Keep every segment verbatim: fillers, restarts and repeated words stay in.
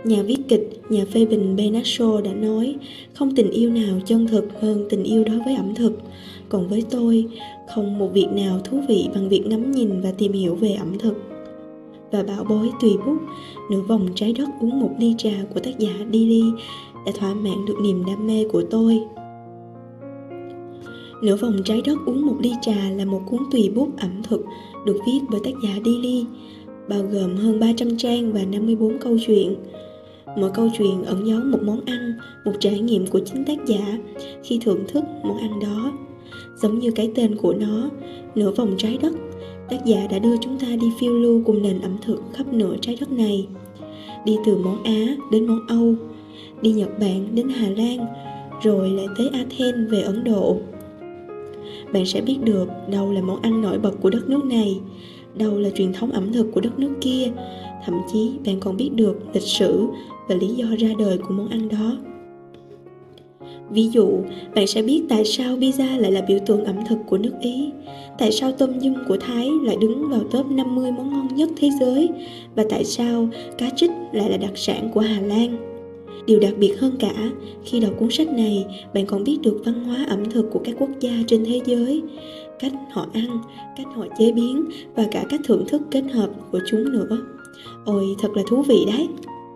Nhà viết kịch, nhà phê bình Bernard Shaw đã nói, không tình yêu nào chân thực hơn tình yêu đối với ẩm thực. Còn với tôi, không một việc nào thú vị bằng việc ngắm nhìn và tìm hiểu về ẩm thực. Và bảo bối tùy bút, nửa vòng trái đất uống một ly trà của tác giả Dili đã thỏa mãn được niềm đam mê của tôi. Nửa vòng trái đất uống một ly trà là một cuốn tùy bút ẩm thực được viết bởi tác giả Dili, bao gồm hơn ba trăm trang và năm mươi bốn câu chuyện. Mỗi câu chuyện ẩn giấu một món ăn, một trải nghiệm của chính tác giả khi thưởng thức món ăn đó. Giống như cái tên của nó, nửa vòng trái đất, tác giả đã đưa chúng ta đi phiêu lưu cùng nền ẩm thực khắp nửa trái đất này. Đi từ món Á đến món Âu, đi Nhật Bản đến Hà Lan, rồi lại tới Athens về Ấn Độ. Bạn sẽ biết được đâu là món ăn nổi bật của đất nước này, đâu là truyền thống ẩm thực của đất nước kia. Thậm chí bạn còn biết được lịch sử và lý do ra đời của món ăn đó. Ví dụ, bạn sẽ biết tại sao pizza lại là biểu tượng ẩm thực của nước Ý, tại sao tôm nhum của Thái lại đứng vào top năm mươi món ngon nhất thế giới, và tại sao cá trích lại là đặc sản của Hà Lan. Điều đặc biệt hơn cả, khi đọc cuốn sách này, bạn còn biết được văn hóa ẩm thực của các quốc gia trên thế giới, cách họ ăn, cách họ chế biến và cả cách thưởng thức kết hợp của chúng nữa. Ôi, thật là thú vị đấy!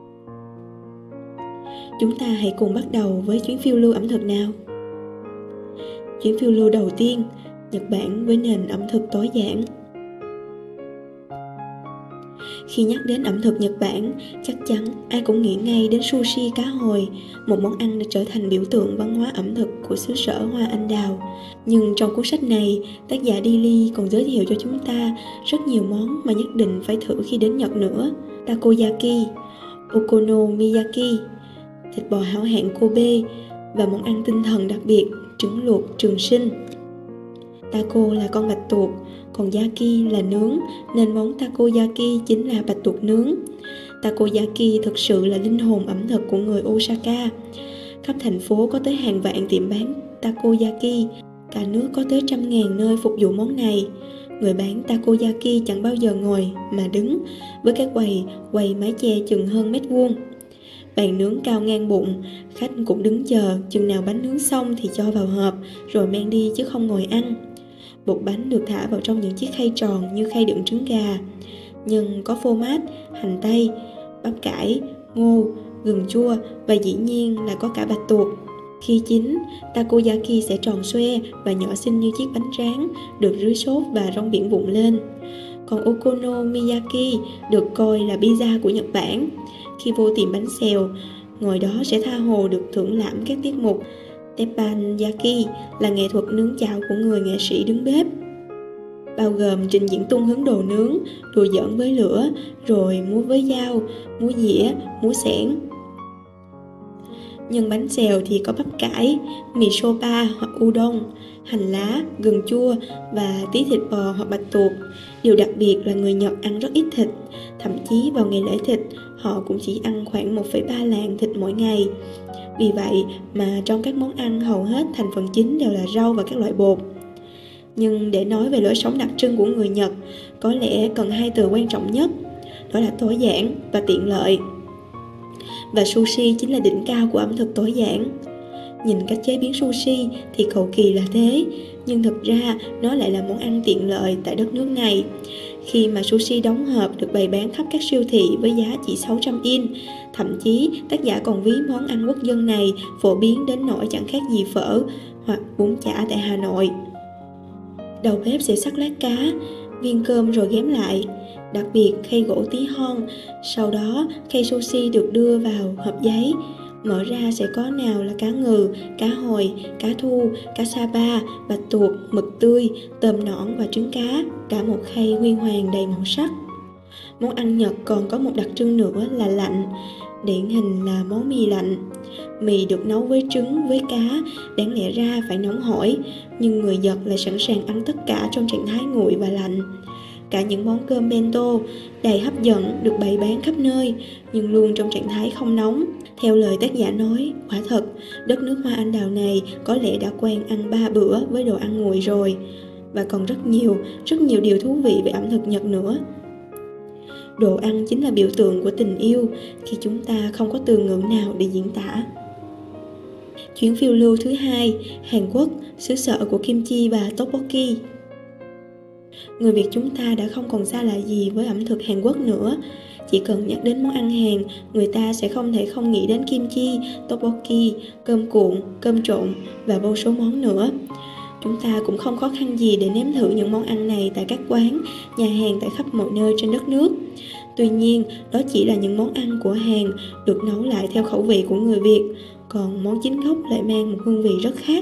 Chúng ta hãy cùng bắt đầu với chuyến phiêu lưu ẩm thực nào. Chuyến phiêu lưu đầu tiên, Nhật Bản với nền ẩm thực tối giản. Khi nhắc đến ẩm thực Nhật Bản, chắc chắn ai cũng nghĩ ngay đến sushi cá hồi, một món ăn đã trở thành biểu tượng văn hóa ẩm thực của xứ sở hoa anh đào. Nhưng trong cuốn sách này, tác giả Dili còn giới thiệu cho chúng ta rất nhiều món mà nhất định phải thử khi đến Nhật nữa. Takoyaki, okonomiyaki, thịt bò hảo hạng Kobe và món ăn tinh thần đặc biệt, trứng luộc trường sinh. Taco là con bạch tuộc, còn yaki là nướng, nên món takoyaki chính là bạch tuộc nướng. Takoyaki thực sự là linh hồn ẩm thực của người Osaka. Khắp thành phố có tới hàng vạn tiệm bán takoyaki, cả nước có tới trăm ngàn nơi phục vụ món này. Người bán takoyaki chẳng bao giờ ngồi mà đứng, với các quầy quầy mái che chừng hơn mét vuông. Bàn nướng cao ngang bụng, khách cũng đứng chờ, chừng nào bánh nướng xong thì cho vào hộp, rồi mang đi chứ không ngồi ăn. Bột bánh được thả vào trong những chiếc khay tròn như khay đựng trứng gà. Nhân có phô mát, hành tây, bắp cải, ngô, gừng chua và dĩ nhiên là có cả bạch tuộc. Khi chín, takoyaki sẽ tròn xoe và nhỏ xinh như chiếc bánh tráng, được rưới sốt và rong biển vụn lên. Còn okonomiyaki được coi là pizza của Nhật Bản. Khi vô tiệm bánh xèo, ngồi đó sẽ tha hồ được thưởng lãm các tiết mục. Teppanyaki là nghệ thuật nướng chảo của người nghệ sĩ đứng bếp, bao gồm trình diễn tung hứng đồ nướng, đùa giỡn với lửa, rồi múa với dao, múa dĩa, múa xẻng. Nhân bánh xèo thì có bắp cải, mì soba hoặc udon, hành lá, gừng chua và tí thịt bò hoặc bạch tuộc. Điều đặc biệt là người Nhật ăn rất ít thịt, thậm chí vào ngày lễ thịt, họ cũng chỉ ăn khoảng một phẩy ba lạng thịt mỗi ngày. Vì vậy mà trong các món ăn hầu hết thành phần chính đều là rau và các loại bột. Nhưng để nói về lối sống đặc trưng của người Nhật, có lẽ cần hai từ quan trọng nhất, đó là tối giản và tiện lợi. Và sushi chính là đỉnh cao của ẩm thực tối giản. Nhìn cách chế biến sushi thì cầu kỳ là thế, nhưng thực ra nó lại là món ăn tiện lợi tại đất nước này. Khi mà sushi đóng hộp được bày bán khắp các siêu thị với giá chỉ sáu trăm yên, thậm chí tác giả còn ví món ăn quốc dân này phổ biến đến nỗi chẳng khác gì phở hoặc bún chả tại Hà Nội. Đầu bếp sẽ sắc lát cá, viên cơm rồi ghém lại, đặc biệt khay gỗ tí hon. Sau đó khay sushi được đưa vào hộp giấy, mở ra sẽ có nào là cá ngừ, cá hồi, cá thu, cá sapa, bạch tuộc, mực tươi, tôm nõn và trứng cá, cả một khay huy hoàng đầy màu sắc. Món ăn Nhật còn có một đặc trưng nữa là lạnh, điển hình là món mì lạnh. Mì được nấu với trứng, với cá, đáng lẽ ra phải nóng hổi, nhưng người Nhật lại sẵn sàng ăn tất cả trong trạng thái nguội và lạnh. Cả những món cơm bento đầy hấp dẫn được bày bán khắp nơi, nhưng luôn trong trạng thái không nóng. Theo lời tác giả nói, quả thật, đất nước hoa anh đào này có lẽ đã quen ăn ba bữa với đồ ăn nguội rồi. Và còn rất nhiều, rất nhiều điều thú vị về ẩm thực Nhật nữa. Đồ ăn chính là biểu tượng của tình yêu khi chúng ta không có từ ngữ nào để diễn tả. Chuyến phiêu lưu thứ hai, Hàn Quốc, xứ sở của kim chi và tteokbokki. Người Việt chúng ta đã không còn xa lạ gì với ẩm thực Hàn Quốc nữa. Chỉ cần nhắc đến món ăn Hàn, người ta sẽ không thể không nghĩ đến kim chi, tteokbokki, cơm cuộn, cơm trộn và vô số món nữa. Chúng ta cũng không khó khăn gì để nếm thử những món ăn này tại các quán, nhà hàng tại khắp mọi nơi trên đất nước. Tuy nhiên, đó chỉ là những món ăn của Hàn được nấu lại theo khẩu vị của người Việt, còn món chính gốc lại mang một hương vị rất khác.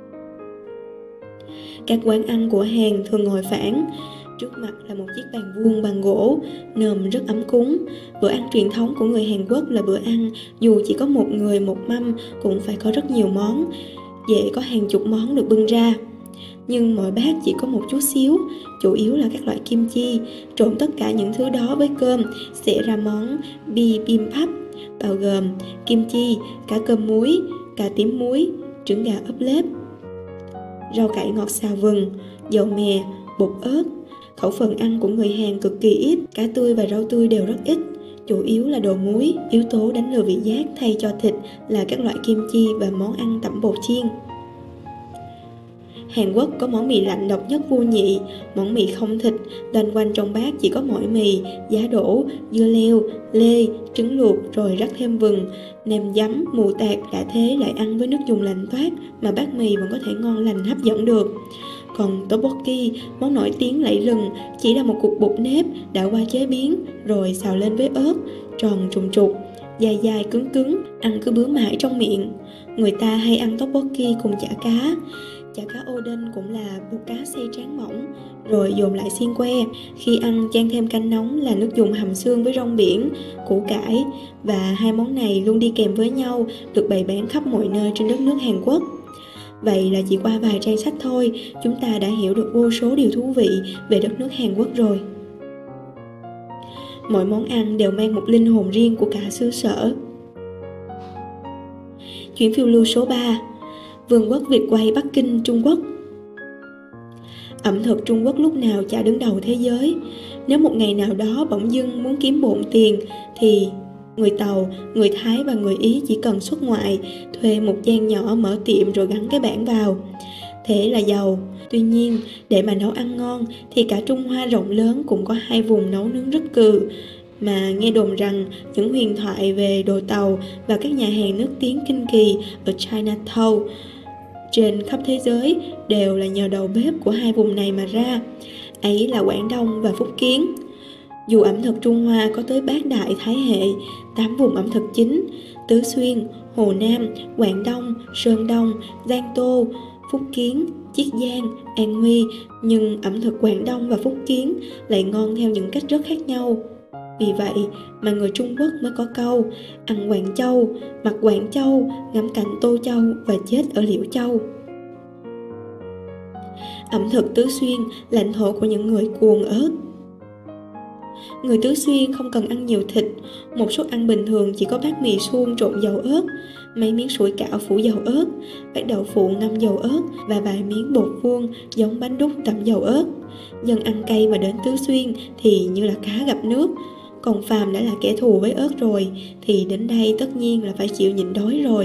Các quán ăn của Hàn thường ngồi phản, trước mặt là một chiếc bàn vuông bằng gỗ, nồm rất ấm cúng. Bữa ăn truyền thống của người Hàn Quốc là bữa ăn dù chỉ có một người một mâm cũng phải có rất nhiều món, dễ có hàng chục món được bưng ra. Nhưng mỗi bát chỉ có một chút xíu, chủ yếu là các loại kim chi, trộn tất cả những thứ đó với cơm sẽ ra món bibimbap, bao gồm kim chi, cá cơm muối, cà tím muối, trứng gà ốp lết, rau cải ngọt xào vừng, dầu mè, bột ớt. Khẩu phần ăn của người Hàn cực kỳ ít, cá tươi và rau tươi đều rất ít, chủ yếu là đồ muối. Yếu tố đánh lừa vị giác thay cho thịt là các loại kim chi và món ăn tẩm bột chiên. Hàn Quốc có món mì lạnh độc nhất vô nhị, món mì không thịt, loanh quanh trong bát chỉ có mỗi mì, giá đỗ, dưa leo, lê, trứng luộc rồi rắc thêm vừng, nêm giấm, mù tạt, đã thế lại ăn với nước dùng lạnh toát mà bát mì vẫn có thể ngon lành hấp dẫn được. Còn tteokbokki, món nổi tiếng lẫy lừng, chỉ là một cục bột nếp đã qua chế biến rồi xào lên với ớt, tròn trùng trục, dài dài cứng cứng, ăn cứ bứa mãi trong miệng. Người ta hay ăn tteokbokki cùng chả cá. Chả cá oden cũng là bột cá xay tráng mỏng, rồi dồn lại xiên que. Khi ăn chan thêm canh nóng là nước dùng hầm xương với rong biển, củ cải, và hai món này luôn đi kèm với nhau, được bày bán khắp mọi nơi trên đất nước Hàn Quốc. Vậy là chỉ qua vài trang sách thôi, chúng ta đã hiểu được vô số điều thú vị về đất nước Hàn Quốc rồi. Mỗi món ăn đều mang một linh hồn riêng của cả xứ sở. Chuyến phiêu lưu số ba, Vương quốc Việt quay Bắc Kinh, Trung Quốc. Ẩm thực Trung Quốc lúc nào chả đứng đầu thế giới. Nếu một ngày nào đó bỗng dưng muốn kiếm bộn tiền thì người Tàu, người Thái và người Ý chỉ cần xuất ngoại, thuê một gian nhỏ mở tiệm rồi gắn cái bảng vào. Thế là giàu. Tuy nhiên, để mà nấu ăn ngon thì cả Trung Hoa rộng lớn cũng có hai vùng nấu nướng rất cừ. Mà nghe đồn rằng những huyền thoại về đồ Tàu và các nhà hàng nước tiếng kinh kỳ ở Chinatown trên khắp thế giới đều là nhờ đầu bếp của hai vùng này mà ra, ấy là Quảng Đông và Phúc Kiến. Dù ẩm thực Trung Hoa có tới bát đại Thái hệ, tám vùng ẩm thực chính, Tứ Xuyên, Hồ Nam, Quảng Đông, Sơn Đông, Giang Tô, Phúc Kiến, Chiết Giang, An Huy, nhưng ẩm thực Quảng Đông và Phúc Kiến lại ngon theo những cách rất khác nhau. Vì vậy mà người Trung Quốc mới có câu ăn Quảng Châu, mặc Quảng Châu, ngắm cảnh Tô Châu và chết ở Liễu Châu. Ẩm thực Tứ Xuyên, lãnh thổ của những người cuồng ớt. Người Tứ Xuyên không cần ăn nhiều thịt, một suất ăn bình thường chỉ có bát mì suông trộn dầu ớt, mấy miếng sủi cảo phủ dầu ớt, bát đậu phụ ngâm dầu ớt và vài miếng bột vuông giống bánh đúc tẩm dầu ớt. Dân ăn cay mà đến Tứ Xuyên thì như là cá gặp nước. Còn phàm đã là kẻ thù với ớt rồi thì đến đây tất nhiên là phải chịu nhịn đói rồi.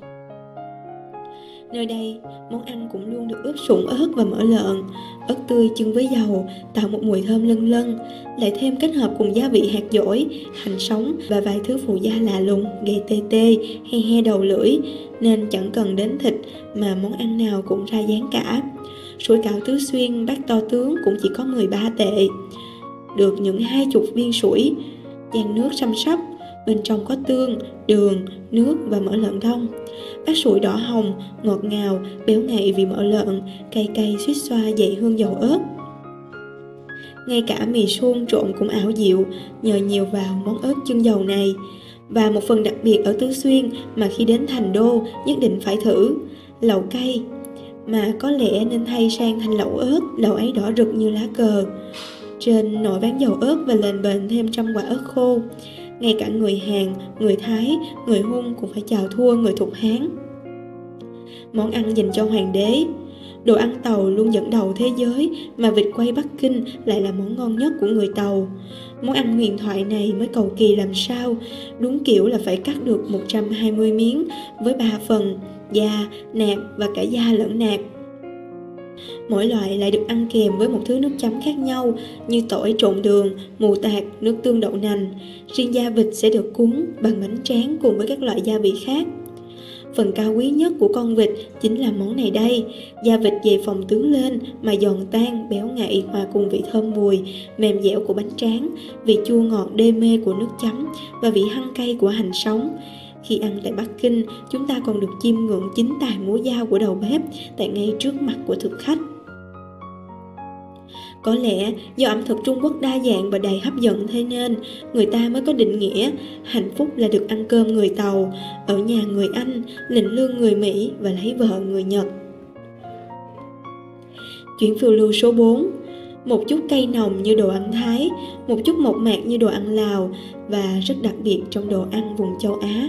Nơi đây, món ăn cũng luôn được ướp sụn ớt và mỡ lợn, ớt tươi chưng với dầu, tạo một mùi thơm lân lân, lại thêm kết hợp cùng gia vị hạt dổi, hành sống và vài thứ phụ gia lạ lùng, gây tê tê, he he đầu lưỡi, nên chẳng cần đến thịt mà món ăn nào cũng ra dáng cả. Sủi cảo Tứ Xuyên bát to tướng cũng chỉ có mười ba tệ, được những hai chục viên sủi, chan nước xăm sắp, bên trong có tương, đường, nước và mỡ lợn đông. Bát sủi đỏ hồng, ngọt ngào, béo ngậy vì mỡ lợn, cay cay suýt xoa dậy hương dầu ớt. Ngay cả mì suông trộn cũng ảo diệu nhờ nhiều vào món ớt chưng dầu này. Và một phần đặc biệt ở Tứ Xuyên mà khi đến Thành Đô nhất định phải thử, lẩu cay. Mà có lẽ nên thay sang thành lẩu ớt, lẩu ấy đỏ rực như lá cờ. Trên nồi ván dầu ớt và lên bền thêm trăm quả ớt khô. Ngay cả người Hàn, người Thái, người Hun cũng phải chào thua người Thục Hán. Món ăn dành cho hoàng đế. Đồ ăn Tàu luôn dẫn đầu thế giới, mà vịt quay Bắc Kinh lại là món ngon nhất của người Tàu. Món ăn huyền thoại này mới cầu kỳ làm sao, đúng kiểu là phải cắt được một trăm hai mươi miếng với ba phần, da, nạc và cả da lẫn nạc. Mỗi loại lại được ăn kèm với một thứ nước chấm khác nhau như tỏi trộn đường, mù tạt, nước tương đậu nành. Riêng da vịt sẽ được cuốn bằng bánh tráng cùng với các loại gia vị khác. Phần cao quý nhất của con vịt chính là món này đây. Da vịt dày phồng tướng lên mà giòn tan, béo ngậy hòa cùng vị thơm bùi, mềm dẻo của bánh tráng, vị chua ngọt đê mê của nước chấm và vị hăng cay của hành sống. Khi ăn tại Bắc Kinh, chúng ta còn được chiêm ngưỡng chính tài múa dao của đầu bếp tại ngay trước mặt của thực khách. Có lẽ do ẩm thực Trung Quốc đa dạng và đầy hấp dẫn thế nên người ta mới có định nghĩa hạnh phúc là được ăn cơm người Tàu, ở nhà người Anh, lĩnh lương người Mỹ và lấy vợ người Nhật. Chuyến phiêu lưu số bốn. Một chút cay nồng như đồ ăn Thái, một chút mộc mạc như đồ ăn Lào và rất đặc biệt trong đồ ăn vùng châu Á.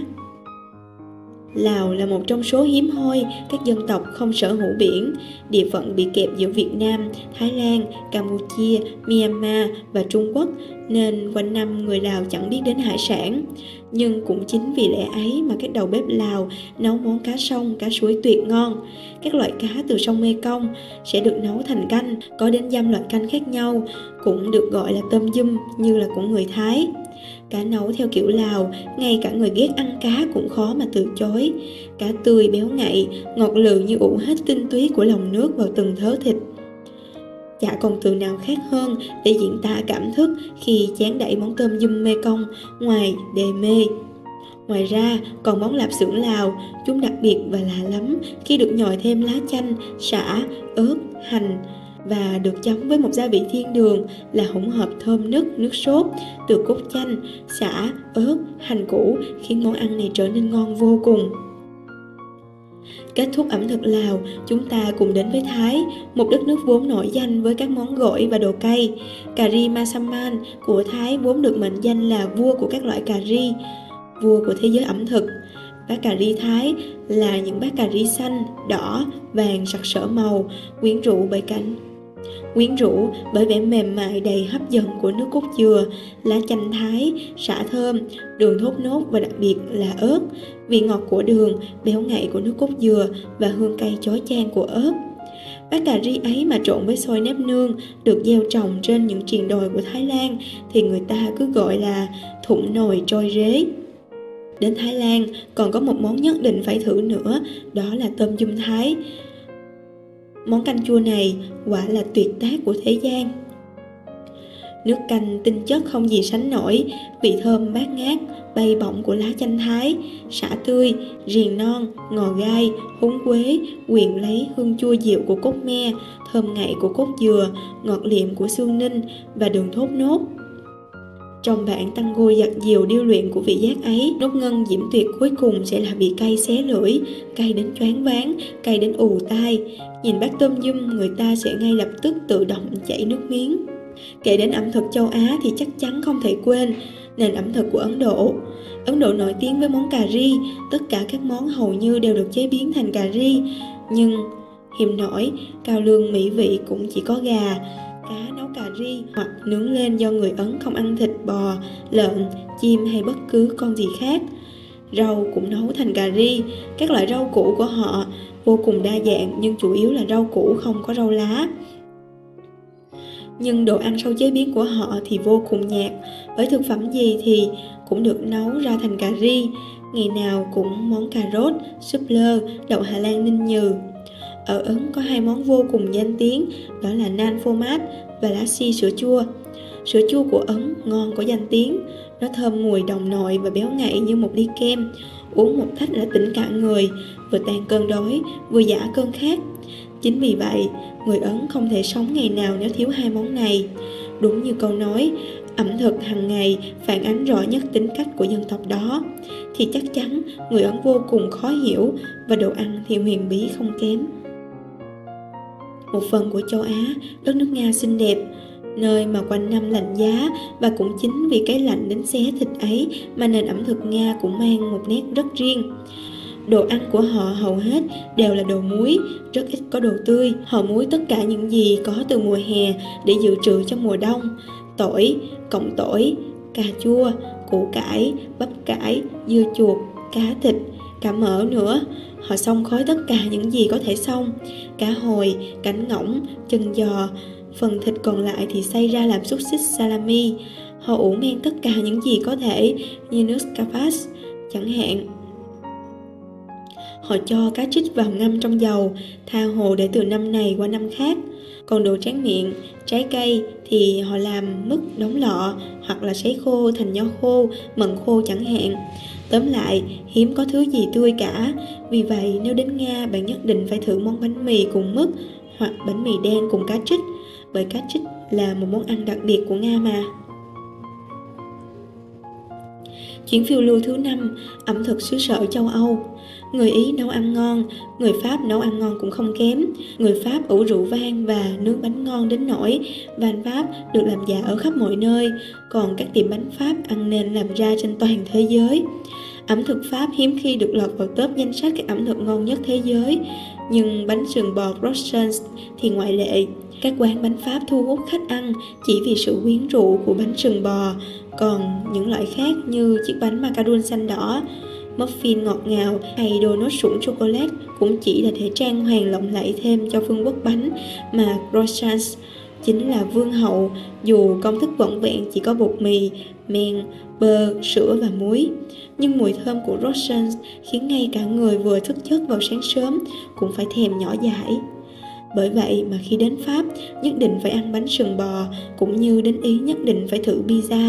Lào là một trong số hiếm hoi các dân tộc không sở hữu biển, địa phận bị kẹp giữa Việt Nam, Thái Lan, Campuchia, Myanmar và Trung Quốc nên quanh năm người Lào chẳng biết đến hải sản. Nhưng cũng chính vì lẽ ấy mà các đầu bếp Lào nấu món cá sông, cá suối tuyệt ngon. Các loại cá từ sông Mekong sẽ được nấu thành canh, có đến dăm loại canh khác nhau, cũng được gọi là tôm dum như là của người Thái. Cá nấu theo kiểu Lào, ngay cả người ghét ăn cá cũng khó mà từ chối. Cá tươi béo ngậy, ngọt lừ như ủ hết tinh túy của lòng nước vào từng thớ thịt. Chả còn từ nào khác hơn để diễn tả cảm thức khi chán đẩy món tôm dum Mekong ngoài đê mê. Ngoài ra, còn món lạp xưởng Lào, chúng đặc biệt và lạ lắm khi được nhồi thêm lá chanh, sả, ớt, hành và được chấm với một gia vị thiên đường là hỗn hợp thơm nức, nước sốt từ cốt chanh, sả, ớt, hành củ khiến món ăn này trở nên ngon vô cùng. Kết thúc ẩm thực Lào, chúng ta cùng đến với Thái, một đất nước vốn nổi danh với các món gỏi và đồ cay. Cà ri Masaman của Thái vốn được mệnh danh là vua của các loại cà ri, vua của thế giới ẩm thực. Bát cà ri Thái là những bát cà ri xanh, đỏ, vàng sặc sỡ màu, quyến rũ bởi cảnh quyến rũ bởi vẻ mềm mại đầy hấp dẫn của nước cốt dừa, lá chanh Thái, sả thơm, đường thốt nốt và đặc biệt là ớt, vị ngọt của đường, béo ngậy của nước cốt dừa và hương cay chói chang của ớt. Bát cà ri ấy mà trộn với xôi nếp nương được gieo trồng trên những triền đồi của Thái Lan thì người ta cứ gọi là thụng nồi trôi rế. Đến Thái Lan còn có một món nhất định phải thử nữa, đó là tôm dum Thái. Món canh chua này quả là tuyệt tác của thế gian. Nước canh tinh chất không gì sánh nổi, vị thơm bát ngát, bay bổng của lá chanh Thái, sả tươi, riềng non, ngò gai, húng quế, quyện lấy hương chua dịu của cốt me, thơm ngậy của cốt dừa, ngọt liệm của xương ninh và đường thốt nốt. Trong bản tango giặt diều điêu luyện của vị giác ấy, nốt ngân diễm tuyệt cuối cùng sẽ là vị cay xé lưỡi, cay đến choáng váng, cay đến ù tai. Nhìn bát tôm dum, người ta sẽ ngay lập tức tự động chảy nước miếng. Kể đến ẩm thực châu Á thì chắc chắn không thể quên nền ẩm thực của Ấn Độ. Ấn Độ nổi tiếng với món cà ri, tất cả các món hầu như đều được chế biến thành cà ri. Nhưng hiềm nổi, cao lương mỹ vị cũng chỉ có gà, cá nấu cà ri hoặc nướng lên do người Ấn không ăn thịt bò, lợn, chim hay bất cứ con gì khác. Rau cũng nấu thành cà ri, các loại rau củ của họ vô cùng đa dạng nhưng chủ yếu là rau củ không có rau lá. Nhưng đồ ăn sau chế biến của họ thì vô cùng nhạt, bởi thực phẩm gì thì cũng được nấu ra thành cà ri, ngày nào cũng món cà rốt, súp lơ, đậu Hà Lan ninh nhừ. Ở Ấn có hai món vô cùng danh tiếng, đó là nan phô mát và lassi sữa chua. Sữa chua của Ấn ngon có danh tiếng, nó thơm mùi đồng nội và béo ngậy như một ly kem. Uống một tách là tỉnh cả người, vừa tan cơn đói, vừa giải cơn khát. Chính vì vậy, người Ấn không thể sống ngày nào nếu thiếu hai món này. Đúng như câu nói, ẩm thực hàng ngày phản ánh rõ nhất tính cách của dân tộc đó, thì chắc chắn người Ấn vô cùng khó hiểu và đồ ăn thì huyền bí không kém. Một phần của châu Á, đất nước Nga xinh đẹp, nơi mà quanh năm lạnh giá, và cũng chính vì cái lạnh đến xé thịt ấy mà nền ẩm thực Nga cũng mang một nét rất riêng. Đồ ăn của họ hầu hết đều là đồ muối, rất ít có đồ tươi. Họ muối tất cả những gì có từ mùa hè để dự trữ cho mùa đông. Tỏi, cọng tỏi, cà chua, củ cải, bắp cải, dưa chuột, cá thịt, cả mỡ nữa. Họ xông khói tất cả những gì có thể xông. Cá hồi, cánh ngỗng, chân giò. Phần thịt còn lại thì xay ra làm xúc xích salami. Họ ủ men tất cả những gì có thể, như nước scapas chẳng hạn. Họ cho cá trích vào ngâm trong dầu, tha hồ để từ năm này qua năm khác. Còn đồ tráng miệng, trái cây thì họ làm mứt đóng lọ, hoặc là sấy khô thành nho khô, mận khô chẳng hạn. Tóm lại, hiếm có thứ gì tươi cả. Vì vậy, nếu đến Nga, bạn nhất định phải thử món bánh mì cùng mứt, hoặc bánh mì đen cùng cá trích, bởi cá trích là một món ăn đặc biệt của Nga mà. Chuyến phiêu lưu thứ năm, ẩm thực xứ sở châu Âu. Người Ý nấu ăn ngon, người Pháp nấu ăn ngon cũng không kém. Người Pháp ủ rượu vang và nướng bánh ngon đến nỗi van Pháp được làm giả ở khắp mọi nơi, còn các tiệm bánh Pháp ăn nên làm ra trên toàn thế giới. Ẩm thực Pháp hiếm khi được lọt vào top danh sách các ẩm thực ngon nhất thế giới, nhưng bánh sườn bò croissants thì ngoại lệ. Các quán bánh Pháp thu hút khách ăn chỉ vì sự quyến rũ của bánh sườn bò, còn những loại khác như chiếc bánh macaron xanh đỏ, muffin ngọt ngào hay donut sủng chocolate cũng chỉ là thể trang hoàng lộng lẫy thêm cho vương quốc bánh mà croissants chính là vương hậu, dù công thức vỏn vẹn chỉ có bột mì, men, bơ, sữa và muối. Nhưng mùi thơm của croissants khiến ngay cả người vừa thức giấc vào sáng sớm cũng phải thèm nhỏ dãi. Bởi vậy mà khi đến Pháp, nhất định phải ăn bánh sườn bò, cũng như đến Ý nhất định phải thử pizza.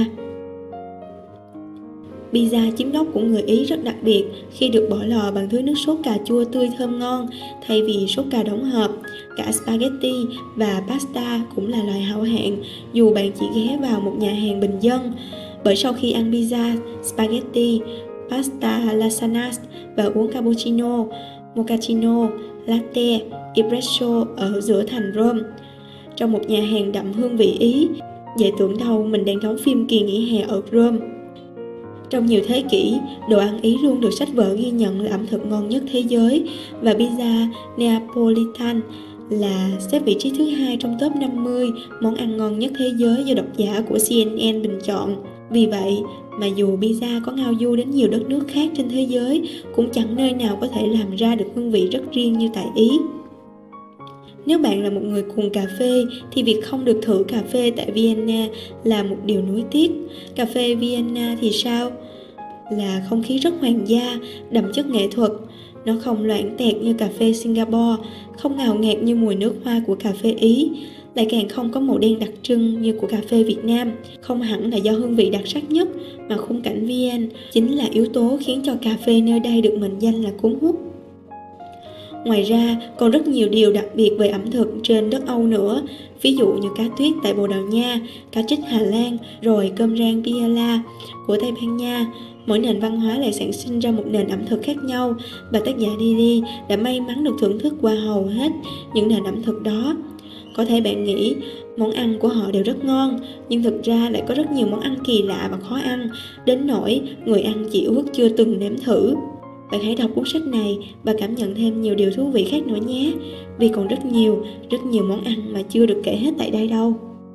Pizza chiếm gốc của người Ý rất đặc biệt khi được bỏ lò bằng thứ nước sốt cà chua tươi thơm ngon thay vì sốt cà đóng hộp. Cả spaghetti và pasta cũng là loại hảo hạng dù bạn chỉ ghé vào một nhà hàng bình dân. Bởi sau khi ăn pizza, spaghetti, pasta, lasagna và uống cappuccino, mochaccino, latte, espresso ở giữa thành Rome, trong một nhà hàng đậm hương vị Ý, dễ tưởng đâu mình đang đóng phim kỳ nghỉ hè ở Rome. Trong nhiều thế kỷ, đồ ăn Ý luôn được sách vở ghi nhận là ẩm thực ngon nhất thế giới, và pizza Neapolitan là xếp vị trí thứ hai trong top năm mươi món ăn ngon nhất thế giới do độc giả của xê en en bình chọn. Vì vậy mà dù pizza có ngao du đến nhiều đất nước khác trên thế giới, cũng chẳng nơi nào có thể làm ra được hương vị rất riêng như tại Ý. Nếu bạn là một người cuồng cà phê thì việc không được thử cà phê tại Vienna là một điều nuối tiếc. Cà phê Vienna thì sao? Là không khí rất hoàng gia, đậm chất nghệ thuật. Nó không loãng tẹt như cà phê Singapore, không ngào ngạt như mùi nước hoa của cà phê Ý, lại càng không có màu đen đặc trưng như của cà phê Việt Nam. Không hẳn là do hương vị đặc sắc nhất, mà khung cảnh Vienna chính là yếu tố khiến cho cà phê nơi đây được mệnh danh là cuốn hút. Ngoài ra, còn rất nhiều điều đặc biệt về ẩm thực trên đất Âu nữa, ví dụ như cá tuyết tại Bồ Đào Nha, cá trích Hà Lan, rồi cơm rang paella của Tây Ban Nha. Mỗi nền văn hóa lại sản sinh ra một nền ẩm thực khác nhau, và tác giả Lily đã may mắn được thưởng thức qua hầu hết những nền ẩm thực đó. Có thể bạn nghĩ món ăn của họ đều rất ngon, nhưng thực ra lại có rất nhiều món ăn kỳ lạ và khó ăn, đến nỗi người ăn chỉ ước chưa từng nếm thử. Bạn hãy đọc cuốn sách này và cảm nhận thêm nhiều điều thú vị khác nữa nhé, vì còn rất nhiều, rất nhiều món ăn mà chưa được kể hết tại đây đâu.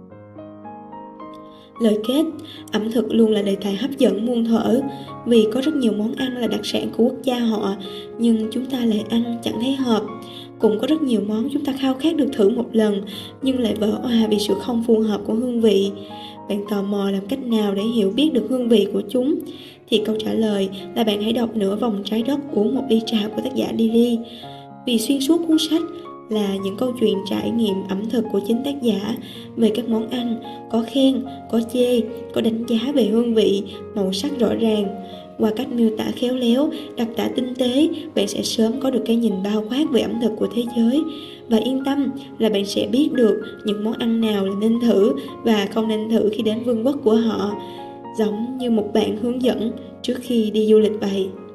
Lời kết, ẩm thực luôn là đề tài hấp dẫn muôn thuở, vì có rất nhiều món ăn là đặc sản của quốc gia họ, nhưng chúng ta lại ăn chẳng thấy hợp. Cũng có rất nhiều món chúng ta khao khát được thử một lần, nhưng lại vỡ òa vì sự không phù hợp của hương vị. Bạn tò mò làm cách nào để hiểu biết được hương vị của chúng? Thì câu trả lời là bạn hãy đọc Nửa vòng trái đất uống một ly trà của tác giả Lily. Vì xuyên suốt cuốn sách là những câu chuyện trải nghiệm ẩm thực của chính tác giả về các món ăn, có khen, có chê, có đánh giá về hương vị, màu sắc rõ ràng. Qua cách miêu tả khéo léo, đặc tả tinh tế, bạn sẽ sớm có được cái nhìn bao quát về ẩm thực của thế giới. Và yên tâm là bạn sẽ biết được những món ăn nào là nên thử và không nên thử khi đến vương quốc của họ, giống như một bạn hướng dẫn trước khi đi du lịch vậy.